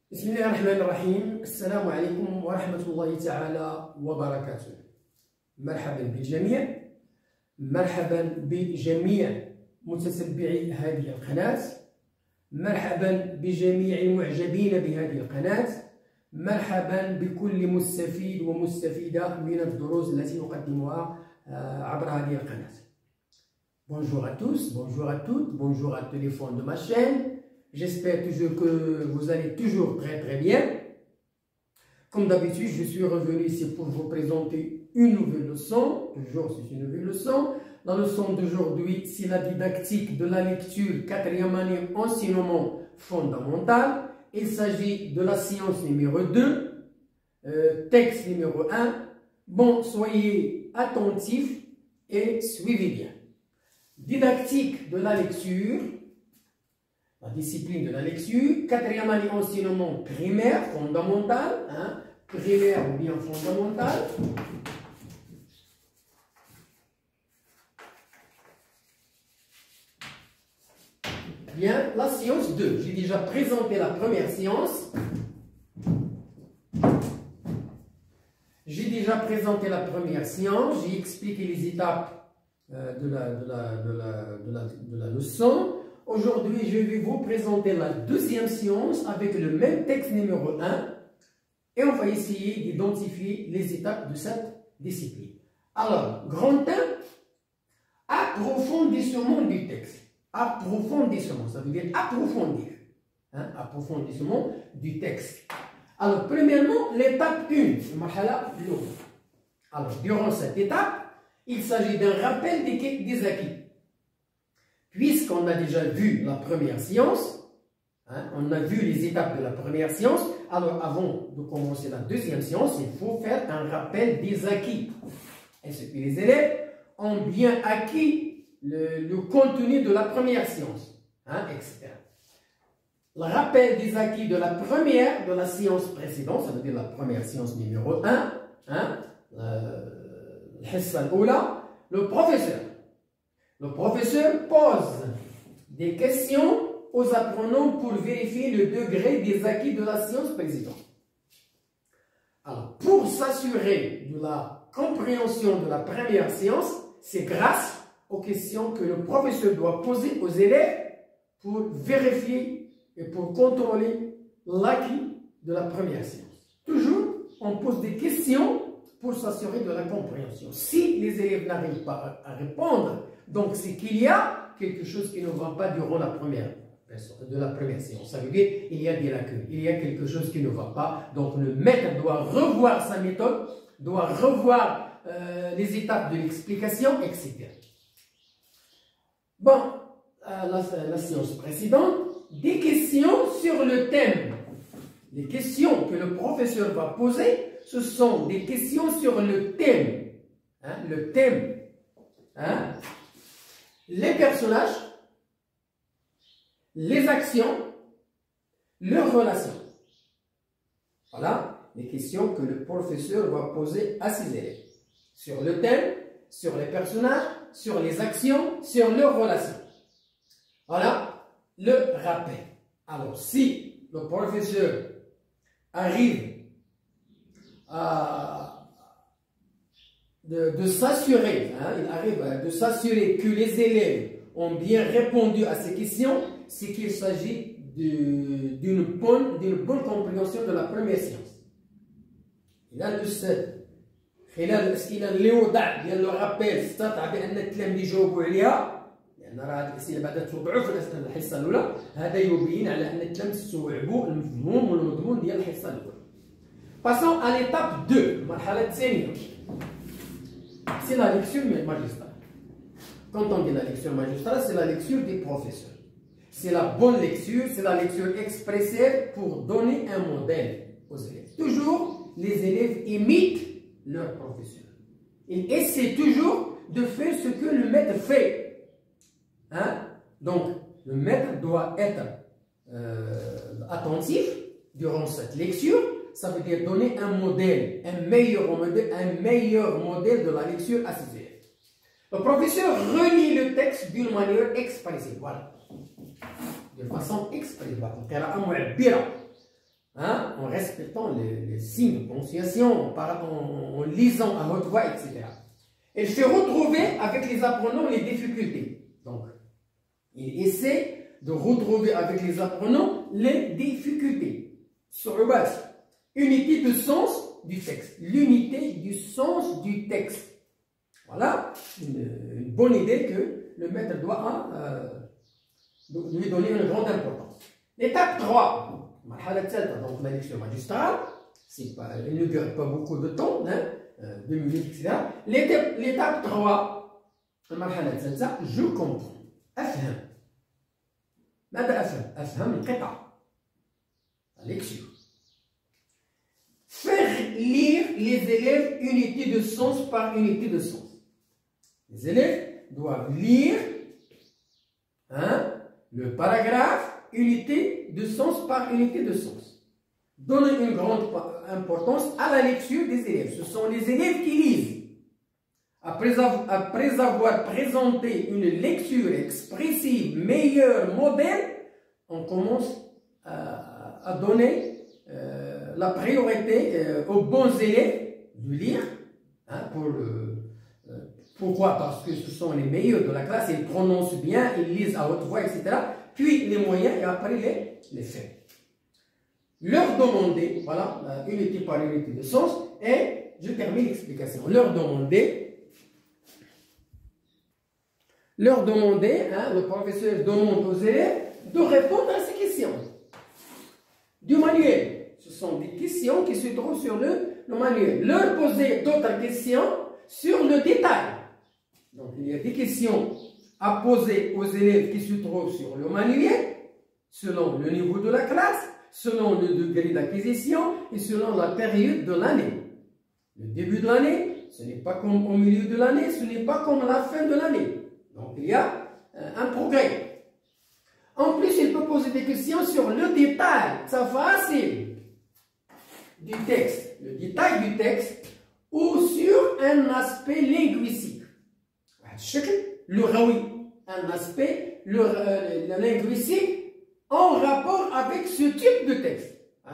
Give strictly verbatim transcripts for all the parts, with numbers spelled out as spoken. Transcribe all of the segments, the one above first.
بسم الله الرحمن الرحيم. السلام عليكم ورحمة الله تعالى وبركاته. مرحبا بالجميع، مرحبا بجميع متتبعي هذه القناة، مرحبا بجميع المعجبين بهذه القناة، مرحبا بكل مستفيد ومستفيدة من الدروس التي نقدمها عبر هذه القناة. Bonjour à tous, bonjour à toutes, bonjour à tous les fans de ma chaîne. J'espère toujours que vous allez toujours très très bien. Comme d'habitude, je suis revenu ici pour vous présenter une nouvelle leçon. Toujours, c'est une nouvelle leçon. La leçon d'aujourd'hui, c'est la didactique de la lecture, quatrième année, enseignement fondamental. Il s'agit de la séance numéro deux, euh, texte numéro un. Bon, soyez attentifs et suivez bien. Didactique de la lecture, la discipline de la lecture, quatrième année enseignement primaire, fondamental, hein, primaire ou bien fondamental. Bien, la séance deux. J'ai déjà présenté la première séance. J'ai déjà présenté la première séance. J'ai expliqué les étapes euh, de, la, de, la, de, la, de, la, de la leçon. Aujourd'hui, je vais vous présenter la deuxième séance avec le même texte numéro un. Et on va essayer d'identifier les étapes de cette discipline. Alors, grand un, approfondissement du texte. Approfondissement, ça veut dire approfondir. Hein, approfondissement du texte. Alors, premièrement, l'étape un. Alors, durant cette étape, il s'agit d'un rappel des, des acquis. Puisqu'on a déjà vu la première séance, hein, on a vu les étapes de la première séance, alors avant de commencer la deuxième séance, il faut faire un rappel des acquis. Est-ce que les élèves ont bien acquis le, le contenu de la première séance, hein, et cetera. Le rappel des acquis de la première, de la séance précédente, ça veut dire la première séance numéro un, hein, euh, le professeur. Le professeur pose des questions aux apprenants pour vérifier le degré des acquis de la séance précédente. Alors, pour s'assurer de la compréhension de la première séance, c'est grâce aux questions que le professeur doit poser aux élèves pour vérifier et pour contrôler l'acquis de la première séance. Toujours, on pose des questions pour s'assurer de la compréhension. Si les élèves n'arrivent pas à répondre, donc c'est qu'il y a quelque chose qui ne va pas durant la première, de la première séance. Ça veut dire qu'il y a des lacunes, il y a quelque chose qui ne va pas. Donc le maître doit revoir sa méthode, doit revoir euh, les étapes de l'explication, et cetera. Bon, à la, la séance précédente, des questions sur le thème. Les questions que le professeur va poser, ce sont des questions sur le thème. Hein, le thème. Hein, les personnages, les actions, leurs relations. Voilà les questions que le professeur va poser à ses élèves. Sur le thème, sur les personnages, sur les actions, sur leurs relations. Voilà le rappel. Alors, si le professeur arrive à de, de s'assurer, hein, il arrive de s'assurer que les élèves ont bien répondu à ces questions, c'est qu'il s'agit d'une bonne, d'une bonne compréhension de la première séance. Il a le seul. خلال الأسئلة اللي وضع ديال لو رابيل استطاع بأن التلاميذ يجاوبوا عليها، لأن راه هذه الأسئلة بعدا توضعوا في الحصة الأولى، هذا يبين على أن التلاميذ استوعبوا المفهوم والمضمون ديال الحصة الأولى. Passons à l'étape deux, المرحلة الثانية. C'est la lecture magistrale. Quand on dit la lecture magistrale, c'est la lecture des professeurs. C'est la bonne lecture, c'est la lecture expressive pour donner un modèle aux élèves. Toujours, les élèves imitent leur professeur. Ils essaient toujours de faire ce que le maître fait. Hein? Donc, le maître doit être euh, attentif durant cette lecture. Ça veut dire donner un modèle, un meilleur modèle, un meilleur modèle de la lecture à ses élèves. Le professeur relie le texte d'une manière expressive. Voilà. De façon expressive. hein, en respectant les, les signes de prononciation, en, en, en lisant à haute voix, et cetera. Elle fait retrouver avec les apprenants les difficultés. Donc, il essaie de retrouver avec les apprenants les difficultés. Sur le base, unité de sens du texte. L'unité du sens du texte. Voilà une, une bonne idée que le maître doit euh, lui donner une grande importance. L'étape trois, donc la lecture magistrale, pas, elle ne dure pas beaucoup de temps, hein, deux minutes, et cetera. L'étape trois, je comprends. أفهم. ماذا أفهم؟ أفهم القطع. La lecture. Faire lire les élèves unité de sens par unité de sens. Les élèves doivent lire hein, le paragraphe unité de sens par unité de sens. Donner une grande importance à la lecture des élèves. Ce sont les élèves qui lisent. Après avoir, après avoir présenté une lecture expressive, meilleure, moderne, on commence à, à donner euh, la priorité euh, aux bons élèves de lire. Hein, pour le, euh, pourquoi? Parce que ce sont les meilleurs de la classe, ils prononcent bien, ils lisent à haute voix, et cetera. Puis les moyens et après les, les faits. Leur demander, voilà, unité par unité de sens, et je termine l'explication. Leur demander leur demander, hein, le professeur demande aux élèves de répondre à ces questions du manuel. Ce sont des questions qui se trouvent sur le, le manuel. Leur poser d'autres questions sur le détail. Donc il y a des questions à poser aux élèves qui se trouvent sur le manuel, selon le niveau de la classe, selon le degré d'acquisition et selon la période de l'année. Le début de l'année, ce n'est pas comme au milieu de l'année, ce n'est pas comme la fin de l'année. Donc, il y a euh, un progrès. En plus, il peut poser des questions sur le détail, ça facile, du texte, le détail du texte, ou sur un aspect linguistique. Le raoui, un aspect le, euh, le linguistique en rapport avec ce type de texte.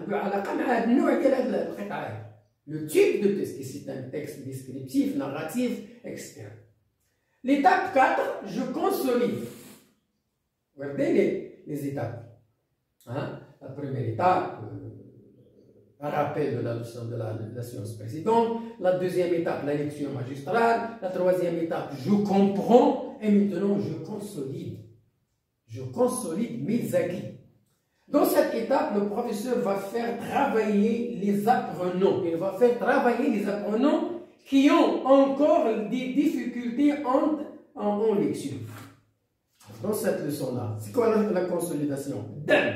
Le type de texte, qui c'est un texte descriptif, narratif, et cetera. L'étape quatre, je consolide. Regardez les, les étapes. Hein? La première étape, euh, un rappel de la leçon de la, de la séance précédente. La deuxième étape, la lecture magistrale. La troisième étape, je comprends. Et maintenant, je consolide. Je consolide mes acquis. Dans cette étape, le professeur va faire travailler les apprenants. Il va faire travailler les apprenants qui ont encore des difficultés en, en, en lecture. Dans cette leçon-là, c'est quoi la, la consolidation?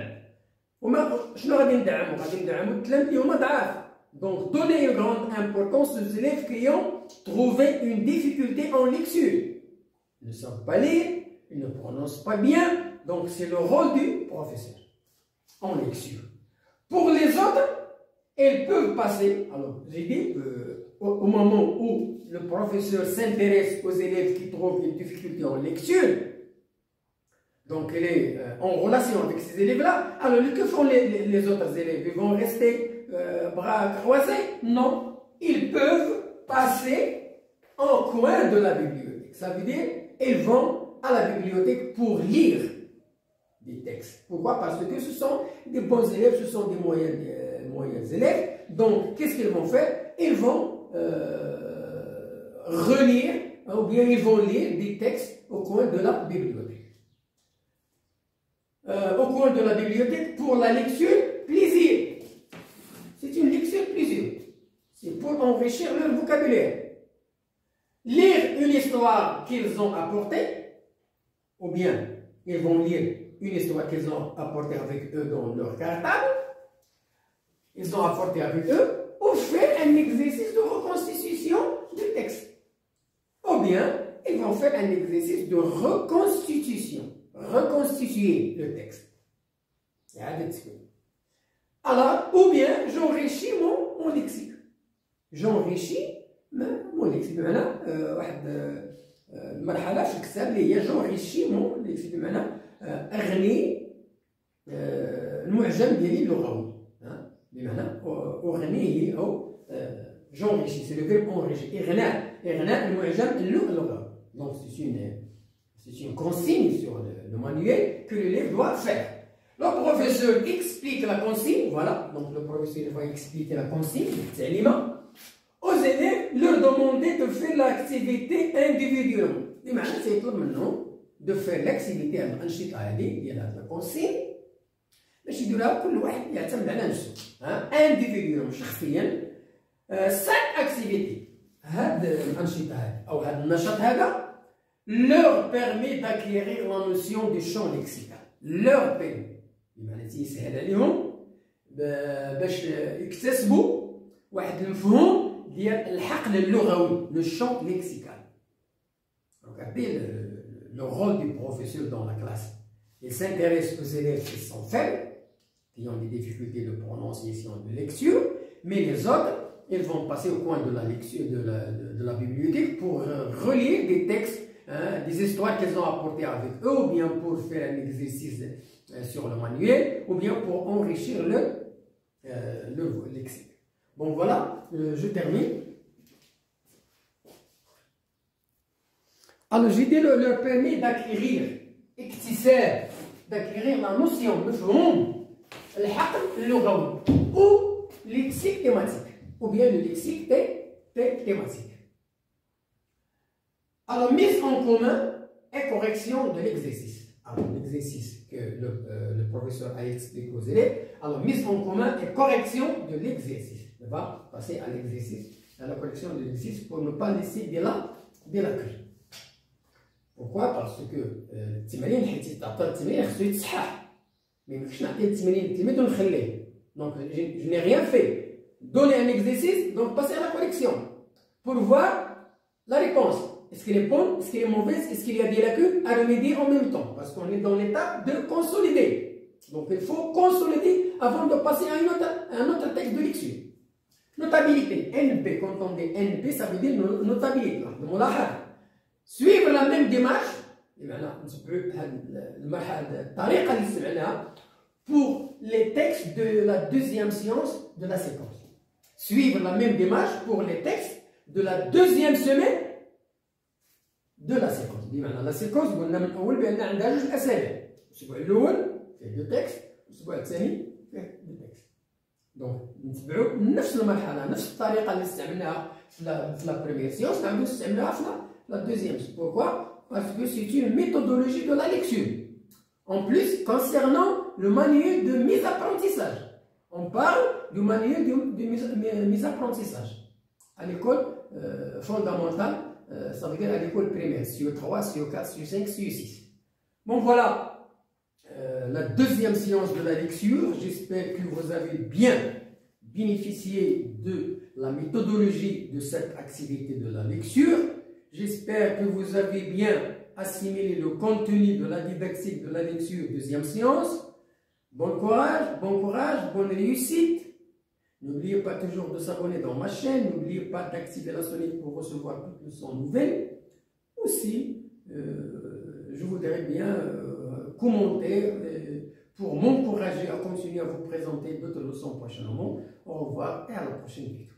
Donc, donner une grande importance aux élèves qui ont trouvé une difficulté en lecture. Ils ne savent pas lire, ils ne prononcent pas bien, donc c'est le rôle du professeur en lecture. Pour les autres, elles peuvent passer, alors j'ai dit, euh, au, au moment où le professeur s'intéresse aux élèves qui trouvent une difficulté en lecture, donc il est euh, en relation avec ces élèves-là, alors que font les, les, les autres élèves? Ils vont rester euh, bras croisés? Non, ils peuvent passer en coin de la bibliothèque. Ça veut dire, ils vont à la bibliothèque pour lire des textes. Pourquoi? Parce que ce sont des bons élèves, ce sont des moyens, euh, moyens élèves. Donc, qu'est-ce qu'ils vont faire? Ils vont euh, relire, ou bien ils vont lire des textes au coin de la bibliothèque. Euh, au coin de la bibliothèque pour la lecture plaisir. C'est une lecture plaisir. C'est pour enrichir leur vocabulaire. Lire une histoire qu'ils ont apportée, ou bien ils vont lire une histoire qu'ils ont apportée avec eux dans leur cartable, ils ont apporté avec eux, ou faire un exercice de reconstitution du texte. Ou bien, ils vont faire un exercice de reconstitution, reconstituer le texte. Alors, ou bien, j'enrichis mon, mon lexique. J'enrichis mon lexique. بمعنى واحد المرحلة في الكتاب اللي هي j'enrichis mon lexique. بمعنى أغني المعجم ديالي اللغوي. بمعنى أغنيه أو j'enrichis, c'est le verbe enrichir. إغناء إغناء المعجم اللغوي. Donc c'est une, c'est une consigne sur le, le manuel que l'élève doit faire. Le professeur explique la consigne, voilà, donc le professeur va expliquer la consigne, c'est l'imam. Aux élèves, leur demander de faire l'activité individuellement. بمعنى سيطلب منهم de faire l'activité الأنشطة هذه ديال هاد الكونسيgne باش يديروها كل واحد يعتمد على نفسه ها individuellement شخصيا cinq activités. هاد الأنشطة هذه أو هاد النشاط هذا leur permet d'acquérir la notion du champ lexical. leur permet بمعنى تيسهل عليهم باش يكتسبوا واحد المفهوم ديال الحقل اللغوي le champ lexical. Regardez le, le rôle du professeur dans la classe. Il s'intéresse aux élèves qui sont faibles, qui ont des difficultés de prononciation de lecture, mais les autres, ils vont passer au coin de la lecture de la, de, de la bibliothèque pour euh, relire des textes, hein, des histoires qu'ils ont apportées avec eux, ou bien pour faire un exercice euh, sur le manuel, ou bien pour enrichir le, euh, le lexique. Bon voilà, euh, je termine. Alors j'ai dit leur, leur permet d'acquérir, اكتساب, d'acquérir la notion, مفهوم الحقل اللغوي ou lexique thématique, ou bien le lexique thématique. Alors mise en commun et correction de l'exercice. Alors l'exercice que le, euh, le professeur a expliqué aux élèves, alors mise en commun et correction de l'exercice. On va passer à l'exercice, à la correction de l'exercice pour ne pas laisser de la, de la lacunes. Pourquoi? Parce que التمارين حيت تعطى التمرين خصو يتصحح. ما يمكنش نعطيه التمرين التلميذ ونخليه. Donc je n'ai rien fait. Donner un exercice, donc passer à la correction. Pour voir la réponse. Est-ce qu'elle est bonne? Est-ce qu'elle est mauvaise? Est-ce qu'il y a des lacunes à remédier en même temps? Parce qu'on est dans l'étape de consolider. Donc il faut consolider avant de passer à, une autre, à un autre texte de lecture. Notabilité. N P, quand on dit N P, ça veut dire notabilité. Suivre la même démarche, pour les textes de la deuxième séance de la séquence. Suivre la même démarche pour les textes de la deuxième semaine de la séquence. La séquence, قلنا من الأول بأن عندها جوج أسابيع. الأسبوع الأول فيه دو تكست، الأسبوع الثاني فيه دو تكست. دونك نتبعوا نفس المرحلة، نفس الطريقة اللي استعملناها في لا بروميير سيونس نعاودو نستعملوها في la deuxième. Pourquoi? Parce que c'est une méthodologie de la lecture. En plus, concernant le manuel de mise apprentissage. On parle du manuel de, de mise, mise apprentissage. À l'école euh, fondamentale, euh, ça veut dire à l'école primaire, C E trois, C E quatre, C E cinq, C E six. Bon voilà, euh, la deuxième séance de la lecture. J'espère que vous avez bien bénéficié de la méthodologie de cette activité de la lecture. J'espère que vous avez bien assimilé le contenu de la didactique de la lecture deuxième séance. Bon courage, bon courage, bonne réussite. N'oubliez pas toujours de s'abonner dans ma chaîne. N'oubliez pas d'activer la sonnette pour recevoir toutes les leçons nouvelles. Aussi, euh, je voudrais bien euh, commenter euh, pour m'encourager à continuer à vous présenter d'autres leçons prochainement. Au revoir et à la prochaine vidéo.